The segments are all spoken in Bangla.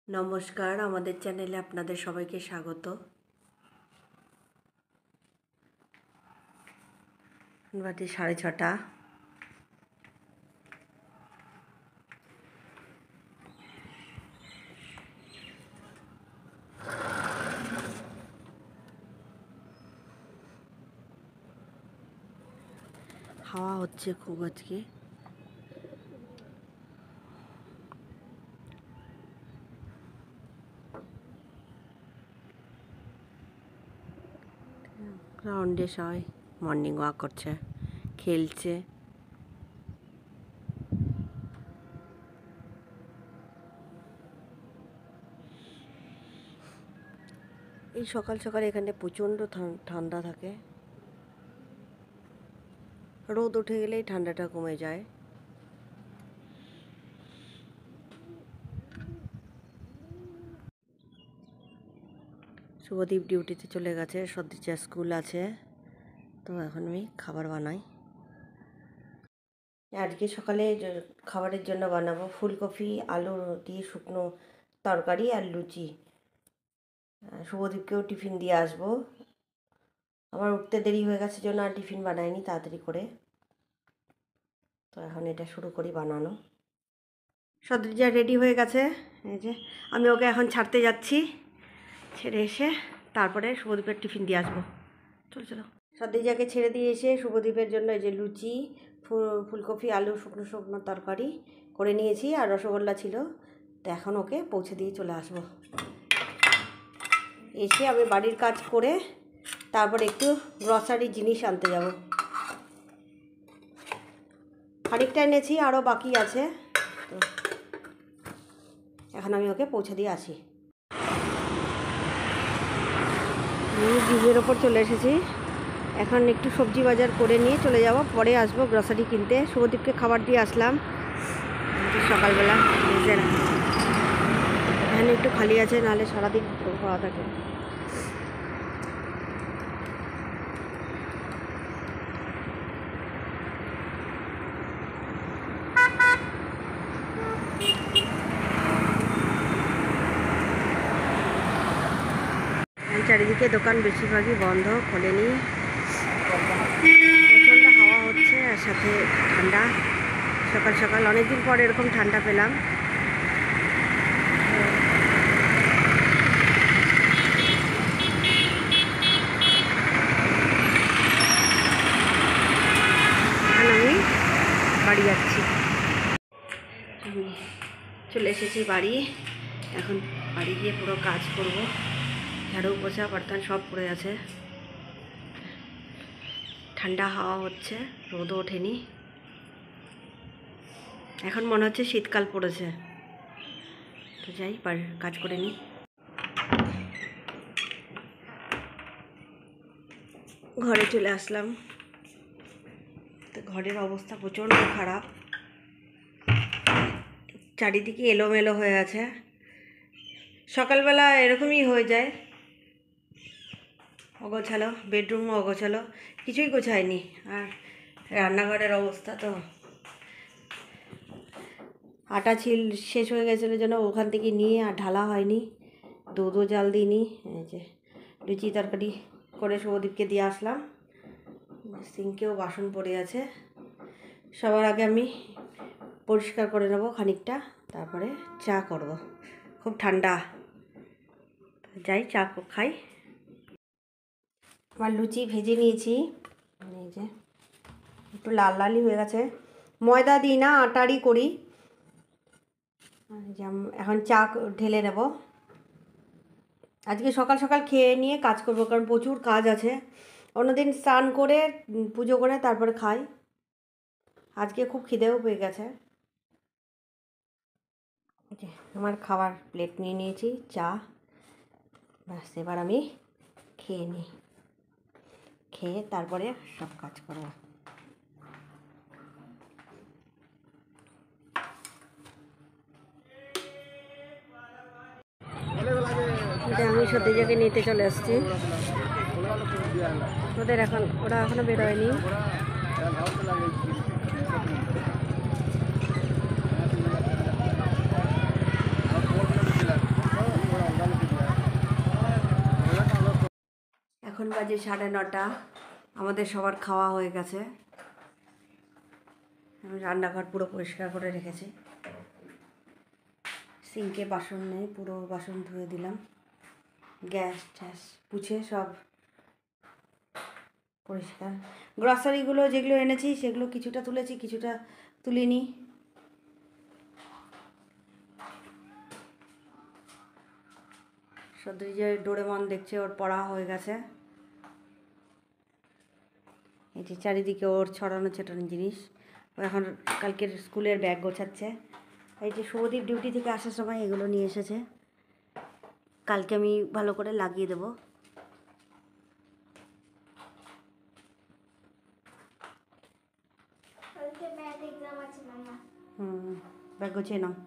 নমস্কার, আমাদের চ্যানেলে আপনাদের সবাইকে স্বাগত। বাজে 6:30। হাওয়া হচ্ছে খুব আজকে। গ্রাউন্ডে সবাই মর্নিং ওয়াক করছে, খেলছে। এই সকাল সকাল এখানে প্রচণ্ড ঠান্ডা থাকে। রোদ উঠে গেলেই ঠান্ডাটা কমে যায়। শুভদীপ ডিউটিতে চলে গেছে, সদ্দিচা স্কুল আছে, তো এখন আমি খাবার বানাই। আজকে সকালে খাবারের জন্য বানাবো ফুলকপি আলু দিয়ে শুকনো তরকারি আর লুচি। শুভদীপকেও টিফিন দিয়ে আসবো। আমার উঠতে দেরি হয়ে গেছে জন্য আর টিফিন বানাইনি তাড়াতাড়ি করে, তো এখন এটা শুরু করি বানানো। সদ্দিচা রেডি হয়ে গেছে, এই যে আমি ওকে এখন ছাড়তে যাচ্ছি। ছেড়ে এসে তারপরে শুভদীপের টিফিন দিয়ে আসবো। চলো চলো। সদ্দিচাকে ছেড়ে দিয়ে এসে শুভদীপের জন্য এই যে লুচি, ফুলকপি আলু শুকনো শুকনো তরকারি করে নিয়েছি, আর রসগোল্লা ছিল, তো এখন ওকে পৌঁছে দিয়ে চলে আসবো। এসে আমি বাড়ির কাজ করে তারপর একটু গ্রসারি জিনিস আনতে যাব। খানিকটা এনেছি, আরও বাকি আছে, তো এখন আমি ওকে পৌঁছে দিয়ে আসি। আমি ব্রিজের ওপর চলে এসেছি। এখন একটু সবজি বাজার করে নিয়ে চলে যাব, পরে আসবো গ্রসারি কিনতে। শুভদীপকে খাবার দিয়ে আসলাম সকালবেলা। এখানে একটু খালি আছে, নাহলে সারাদিন খাওয়া থাকে। চারিদিকে দোকান বেশিরভাগই বন্ধ, খোলেনি। প্রচণ্ড হাওয়া হচ্ছে আর সাথে ঠান্ডা। সকাল সকাল অনেকদিন পর এরকম ঠান্ডা পেলাম। এখন আমি বাড়ি যাচ্ছি। চলে এসেছি বাড়ি। এখন বাড়ি গিয়ে পুরো কাজ করব। ঝাড়ু পোছা বর্তন সব পড়ে আছে। ঠান্ডা হাওয়া হচ্ছে, রোদও ওঠেনি। এখন মনে হচ্ছে শীতকাল পড়েছে, তো যাই কাজ করে নিই। ঘরে চলে আসলাম, তো ঘরের অবস্থা প্রচণ্ড খারাপ। চারিদিকে এলোমেলো হয়ে আছে। সকালবেলা এরকমই হয়ে যায়, অগোছালো, বেডরুমও অগোছালো, কিছুই গোছায়নি। আর রান্নাঘরের অবস্থা তো, আটা শেষ হয়ে গেছিলো যেন ওখান থেকে নিয়ে আর ঢালা হয়নি, দুধও জাল দিইনি। এই যে লুচি তরকারি করে শুভদীপকে দিয়ে আসলাম। সিঙ্কেও বাসন পড়ে আছে, সবার আগে আমি পরিষ্কার করে নেব খানিকটা, তারপরে চা করব। খুব ঠান্ডা, যাই চা খাই। আমার লুচি ভেজে নিয়েছি, এই যে একটু লাল লালই হয়ে গেছে। ময়দা দিই না, আটারই করি। এখন চা ঢেলে নেব। আজকে সকাল সকাল খেয়ে নিয়ে কাজ করব, কারণ প্রচুর কাজ আছে। অন্যদিন স্নান করে পুজো করে তারপরে খাই। আজকে খুব খিদেও পেয়ে গেছে। আমার খাবার প্লেট নিয়ে নিয়েছি, চা। ব্যাস, এবার আমি খেয়ে নিই, খেয়ে তারপরে সব কাজ করব। এটা আমি সদ্দিচাকে নিতে চলে আসছি। ওরা এখনো বেরোয়নি। বাজে 9:30। আমাদের সবার খাওয়া হয়ে গেছে। আমি রান্নাঘর পুরো পরিষ্কার করে রেখেছি। সিঙ্কে বাসন নেই, পুরো বাসন ধুয়ে দিলাম। গ্যাস ট্যাস পুছে সব পরিষ্কার। গ্রসারিগুলো যেগুলো এনেছি সেগুলো কিছুটা তুলেছি, কিছুটা তুলিনি। সদরি যে ডোরেমন দেখছে, ওর পড়া হয়ে গেছে। এই যে চারিদিকে ওর ছড়ানো ছেটানো জিনিস। ও এখন কালকের স্কুলের ব্যাগ গোছাচ্ছে। এই যে শুভদীপ ডিউটি থেকে আসার সময় এগুলো নিয়ে এসেছে, কালকে আমি ভালো করে লাগিয়ে দেবো। ব্যাগ গোছিয়ে নাও।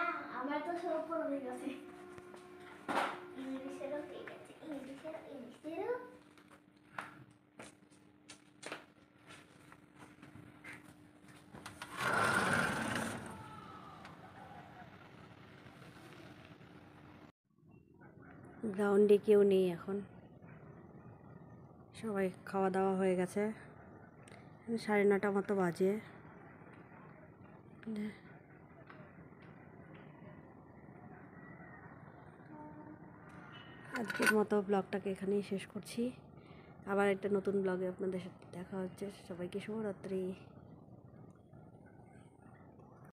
গ্রাউন্ডে কেউ নেই এখন, সবাই খাওয়া দাওয়া হয়ে গেছে। 9:30 মতো বাজে। আজকের মতো ব্লগটাকে এখানেই শেষ করছি। আবার একটা নতুন ব্লগে আপনাদের সাথে দেখা হচ্ছে। সবাইকে শুভরাত্রি।